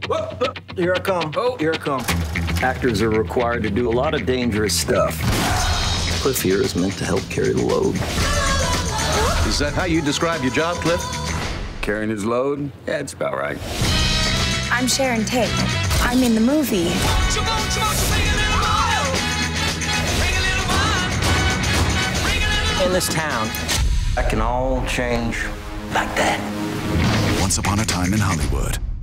Here I come. Oh. Here I come. Actors are required to do a lot of dangerous stuff. Cliff here is meant to help carry the load. Is that how you describe your job, Cliff? Carrying his load? Yeah, it's about right. I'm Sharon Tate. I'm in the movie. In this town, That can all change like that. Once Upon a Time in Hollywood.